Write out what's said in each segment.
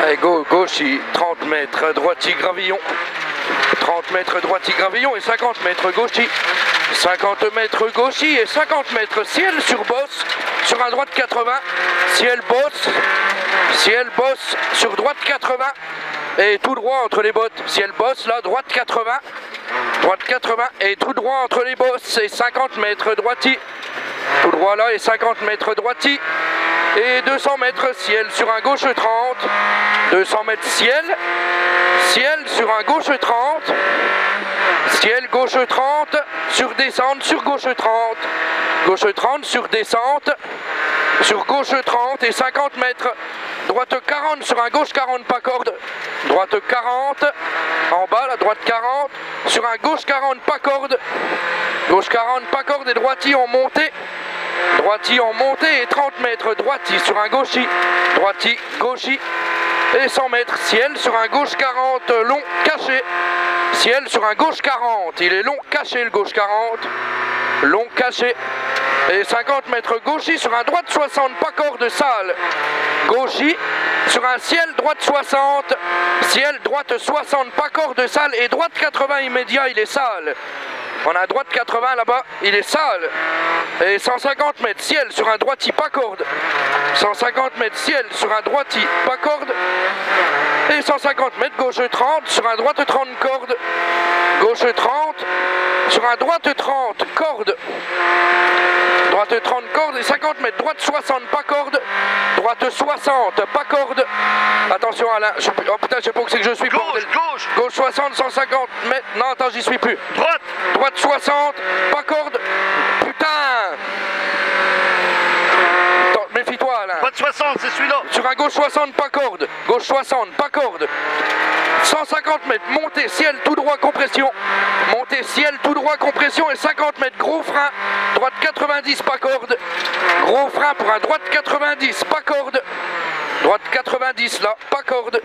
Allez, gauchis, 30 mètres, droiti, gravillon. 30 mètres, droiti, gravillon et 50 mètres gauchis. 50 mètres gauchis et 50 mètres ciel sur bosse, sur un droite 80. Ciel bosse sur droite 80. Et tout droit entre les bottes. Ciel bosse là, droite 80. Droite 80 et tout droit entre les bosses et 50 mètres droiti. Tout droit là et 50 mètres droiti. Et 200 mètres ciel sur un gauche 30. 200 mètres ciel sur un gauche 30. Ciel gauche 30 sur descente sur gauche 30. Gauche 30 sur descente sur gauche 30 et 50 mètres. Droite 40 sur un gauche 40 pas corde. Droite 40 en bas, la droite 40 sur un gauche 40 pas corde. Gauche 40 pas corde et droiti en montée. Droiti en montée et 30 mètres droiti sur un gauchi. Droiti, gauchi et 100 mètres ciel sur un gauche 40 long caché. Ciel sur un gauche 40, il est long caché le gauche 40. Long caché. Et 50 mètres gauchi sur un droite 60 pas corde sale. Gauchi sur un ciel droite 60. Ciel droite 60 pas corde sale et droite 80 immédiat, il est sale. On a droite 80 là-bas, il est sale. Et 150 mètres ciel sur un droiti pas corde. 150 mètres ciel sur un droiti pas corde. Et 150 mètres gauche 30 sur un droite 30 corde. Gauche 30 sur un droite 30 corde. Droite 30 corde et 50 mètres droite 60 pas corde. Droite 60 pas corde. Attention Alain, oh putain je sais pas où c'est que je suis. Gauche 60, 150 mètres. Non attends j'y suis plus. Droite 60, pas corde. Putain. Attends, méfie-toi Alain. Droite 60, c'est celui-là. Sur un gauche 60 pas corde. Gauche 60 pas corde. 150 mètres, montée, ciel, tout droit, compression. Montée, ciel, tout droit, compression et 50 mètres, gros frein. Droite 90, pas corde. Gros frein pour un droite 90, pas corde. Droite 90 là, pas corde.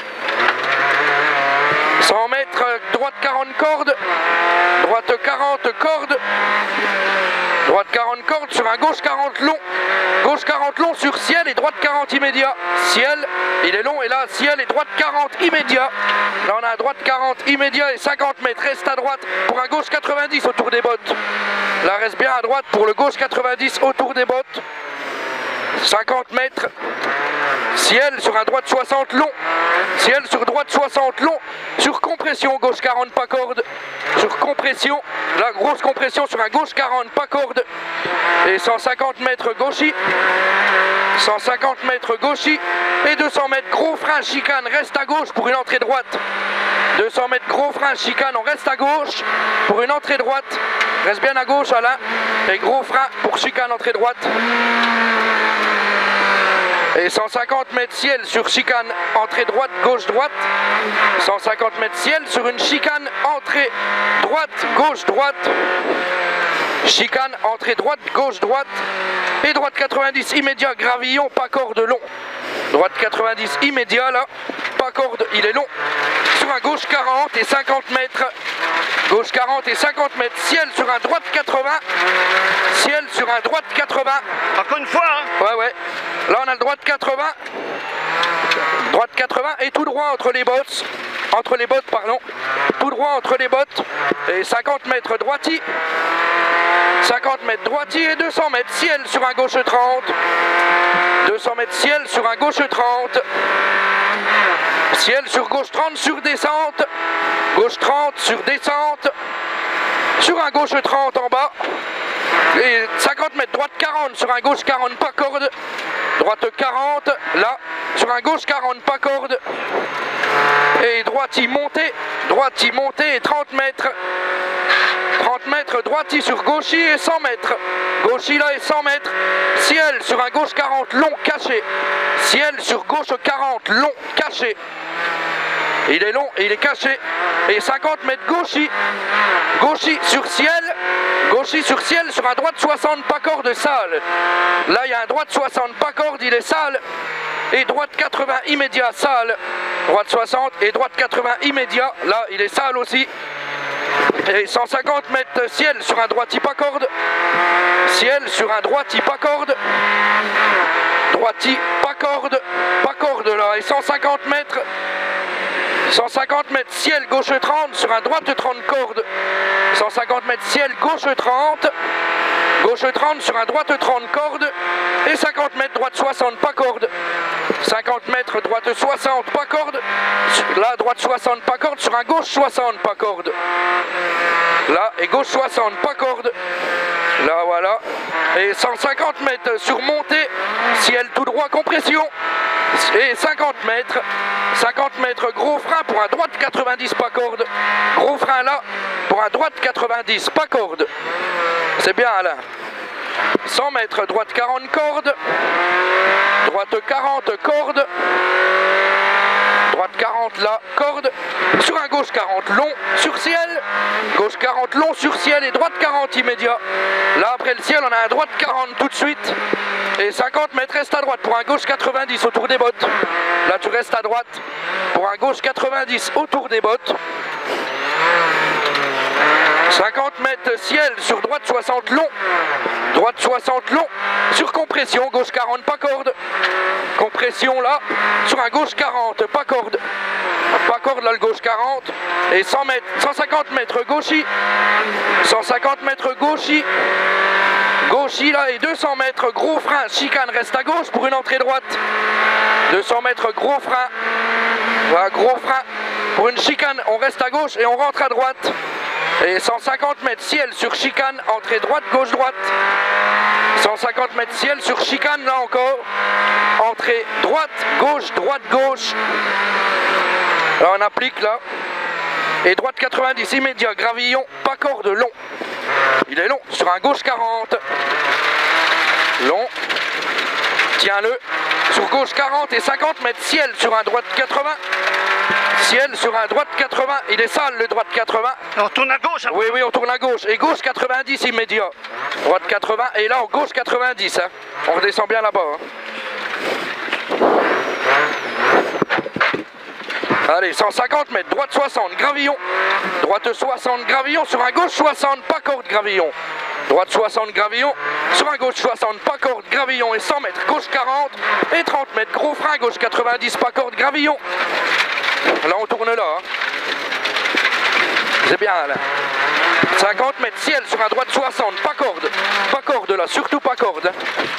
100 mètres, droite 40 cordes. Droite 40 cordes. Droite 40 cordes sur un gauche 40 long. Gauche 40 long sur ciel et droite 40 immédiat. Ciel, il est long et là ciel et droite 40 immédiat. Là on a un droite 40 immédiat et 50 mètres reste à droite pour un gauche 90 autour des bottes. Là reste bien à droite pour le gauche 90 autour des bottes. 50 mètres. Ciel sur un droite 60 long. Ciel sur droite 60 long. Sur compression, gauche 40 pas corde. Sur compression, la grosse compression sur un gauche 40 pas corde. Et 150 mètres gauchi. 150 mètres gauchi. Et 200 mètres gros frein chicane reste à gauche pour une entrée droite. 200 mètres gros frein chicane, on reste à gauche pour une entrée droite. Reste bien à gauche Alain. Et gros frein pour chicane entrée droite. Et 150 mètres ciel sur chicane, entrée droite, gauche, droite. 150 mètres ciel sur une chicane, entrée droite, gauche, droite. Chicane, entrée droite, gauche, droite. Et droite 90 immédiat, gravillon, pas corde long. Droite 90 immédiat là, pas corde, il est long. Sur un gauche 40 et 50 mètres. Gauche 40 et 50 mètres, ciel sur un droite 80. Ciel sur un droite 80. Encore une fois hein. Ouais. Là on a le droite 80. Droite 80 et tout droit entre les bottes. Entre les bottes, pardon. Tout droit entre les bottes. Et 50 mètres droiti. 50 mètres droiti et 200 mètres ciel sur un gauche 30. 200 mètres ciel sur un gauche 30. Ciel sur gauche 30 sur descente. Gauche 30 sur descente. Sur un gauche 30 en bas. Et 50 mètres droite 40 sur un gauche 40 pas corde. Droite 40 là. Sur un gauche 40 pas corde. Et droiti monté et 30 mètres. 30 mètres droiti sur gauchi et 100 mètres. Gauchi là et 100 mètres. Ciel sur un gauche 40 long caché. Ciel sur gauche 40 long caché. Il est long et il est caché. Et 50 mètres gauchi. Gauchi sur ciel. Gauchi sur ciel sur un droite 60 pas corde sale. Là il y a un droite 60 pas corde, il est sale. Et droite 80 immédiat sale. Droite 60 et droite 80 immédiat. Là il est sale aussi. Et 150 mètres ciel sur un droiti pas corde. Ciel sur un droiti pas corde. Droiti pas corde. Pas corde là, et 150 mètres. 150 mètres ciel gauche 30 sur un droite 30 cordes. 150 mètres ciel gauche 30. Gauche 30 sur un droite 30 cordes. Et 50 mètres droite 60 pas corde. 50 mètres droite 60 pas corde. Là droite 60 pas corde sur un gauche 60 pas corde. Là et gauche 60 pas corde. Là voilà. Et 150 mètres sur montée. Ciel tout droit compression. Et 50 mètres gros frein pour un droite 90 pas corde. Gros frein là pour un droite 90 pas corde. C'est bien Alain. 100 mètres droite 40 cordes. Droite 40 cordes. Droite 40 là, corde. Sur un gauche 40 long sur ciel. Gauche 40 long sur ciel et droite 40 immédiat. Là après le ciel on a un droite 40 tout de suite. Et 50 mètres reste à droite pour un gauche 90 autour des bottes. Là tu restes à droite pour un gauche 90 autour des bottes. 50 mètres ciel sur droite 60 long. Droite 60 long sur compression, gauche 40 pas corde. Compression là sur un gauche 40 pas corde. Pas corde là le gauche 40. Et 100 mètres, 150 mètres gauchis. 150 mètres gauchis. Gauchis là et 200 mètres gros frein, chicane reste à gauche pour une entrée droite. 200 mètres gros frein. Voilà, gros frein pour une chicane, on reste à gauche et on rentre à droite. Et 150 mètres ciel sur chicane, entrée droite, gauche, droite. 150 mètres ciel sur chicane, là encore. Entrée droite, gauche, droite, gauche. Là on applique là. Et droite 90 immédiat, gravillon, pas corde, long. Il est long, sur un gauche 40. Long. Tiens-le. Sur gauche 40 et 50 mètres ciel sur un droite 80. Ciel sur un droite 80, il est sale le droite 80. On tourne à gauche. Oui, oui, on tourne à gauche. Et gauche 90 immédiat. Droite 80 et là en gauche 90. Hein. On redescend bien là-bas. Hein. Allez, 150 mètres, droite 60, gravillon. Droite 60, gravillon sur un gauche 60, pas corde, gravillon. Droite 60, gravillon. Sur un gauche 60, pas corde, gravillon. Et 100 mètres, gauche 40. Et 30 mètres, gros frein, gauche 90, pas corde, gravillon. Là on tourne là. Hein. C'est bien là. 50 mètres ciel sur un droite 60, pas corde. Pas corde là, surtout pas corde.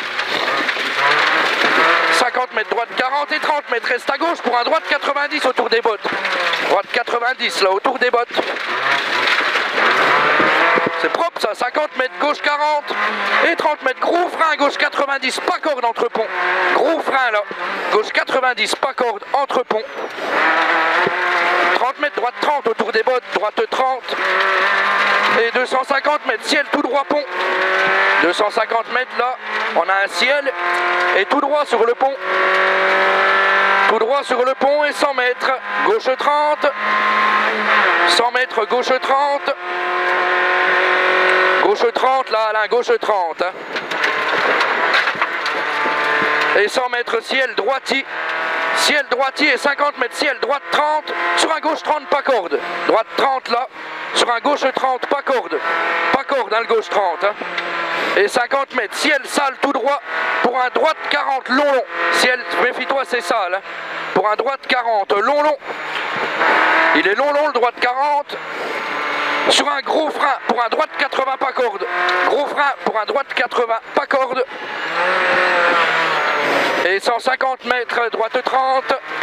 50 mètres droite 40 et 30 mètres reste à gauche pour un droite 90 autour des bottes. Droite 90 là autour des bottes. C'est propre ça, 50 mètres gauche 40 et 30 mètres gros frein gauche 90, pas corde entre ponts. Gros frein là, gauche 90, pas corde entre ponts. 30 mètres droite 30 autour des bottes, droite 30 et 250 mètres ciel tout droit pont. 250 mètres là, on a un ciel et tout droit sur le pont. Tout droit sur le pont et 100 mètres, gauche 30. 100 mètres gauche 30. Gauche 30 là Alain, gauche 30. Hein. Et 100 mètres ciel droiti. Ciel droitier et 50 mètres ciel droite 30. Sur un gauche 30 pas corde. Droite 30 là. Sur un gauche 30 pas corde. Pas corde hein, le gauche 30. Hein. Et 50 mètres ciel sale tout droit. Pour un droite 40 long long. Ciel, méfie-toi c'est sale. Hein. Pour un droite 40 long long. Il est long long le droite 40. Sur un gros frein pour un droite 80 pas corde. Gros frein pour un droite 80 pas corde. Et 150 mètres droite 30.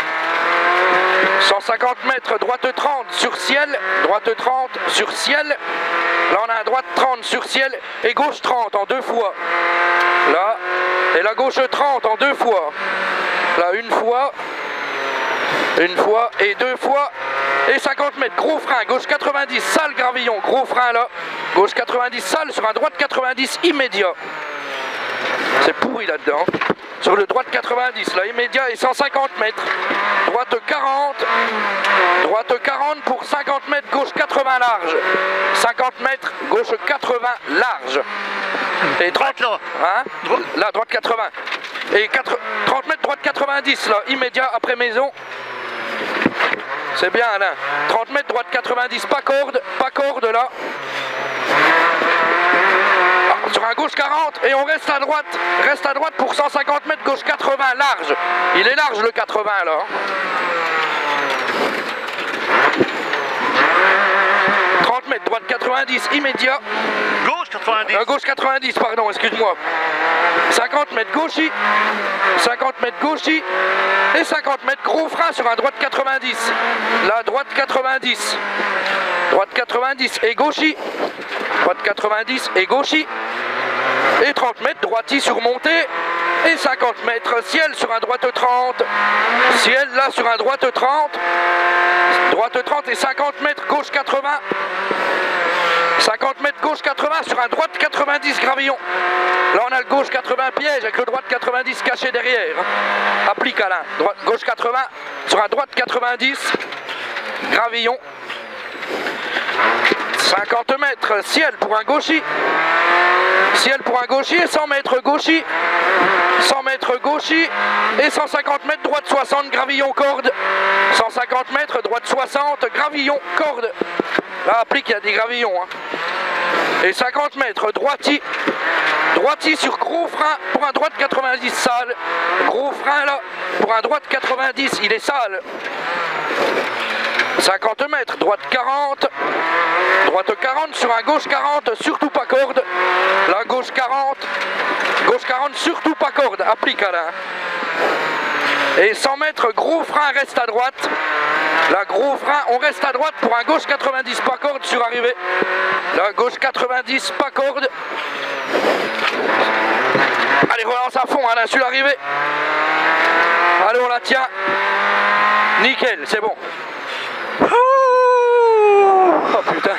150 mètres droite 30 sur ciel. Droite 30 sur ciel. Là on a un droite 30 sur ciel et gauche 30 en deux fois. Là. Et la gauche 30 en deux fois. Là une fois et deux fois. Et 50 mètres, gros frein, gauche 90, sale gravillon, gros frein là. Gauche 90, sale sur un droite 90 immédiat. C'est pourri là-dedans. Sur le droite 90, là immédiat et 150 mètres. Droite 40. Droite 40 pour 50 mètres, gauche 80 large. 50 mètres, gauche 80 large. Et 30 là. Hein? Là, droite 80. Et 30 mètres, droite 90 là, immédiat après maison. C'est bien Alain. 30 mètres, droite 90, pas corde là. sur un gauche 40 et on reste à droite pour 150 mètres, gauche 80 large. Il est large le 80 là. 30 mètres, droite 90 immédiat. Gauche 90. Gauche 90, pardon, excuse-moi. 50 mètres gauchis, 50 mètres gauchis et 50 mètres gros frein sur un droite 90. La droite 90. Droite 90 et gauchis. Droite 90 et gauchis. Et 30 mètres droiti sur montée. Et 50 mètres ciel sur un droite 30. Ciel là sur un droite 30. Droite 30 et 50 mètres gauche 80. 50 mètres gauche 80 sur un droite 90 gravillon. Là on a le gauche 80 piège avec le droite 90 caché derrière. Applique Alain. Gauche 80 sur un droite 90 gravillon. 50 mètres ciel pour un gauchis. Ciel pour un gauchis et 100 mètres gauchis. 100 mètres gauchis et 150 mètres droite 60 gravillon corde. 150 mètres droite 60 gravillon corde. Là applique, il y a des gravillons. Hein. Et 50 mètres droiti. Droiti sur gros frein pour un droite 90 sale. Gros frein là pour un droite 90, il est sale. 50 mètres, droite 40. Droite 40 sur un gauche 40, surtout pas corde. La gauche 40. Gauche 40, surtout pas corde. Applique Alain. Et 100 mètres, gros frein reste à droite. La gros frein, on reste à droite pour un gauche 90 pas corde sur arrivée. La gauche 90 pas corde. Allez, relance à fond Alain sur l'arrivée. Allez, on la tient. Nickel, c'est bon. Oh putain.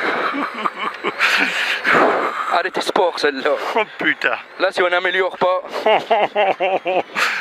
Allez, t'es sport celle-là. Oh putain. Là, si on n'améliore pas.